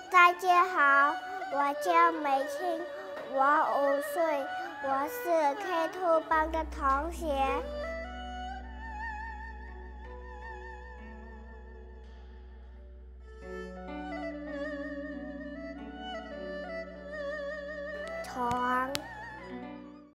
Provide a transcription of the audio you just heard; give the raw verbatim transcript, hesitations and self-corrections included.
大家好，我叫美清，我五岁，我是 K 二 班的同学。床。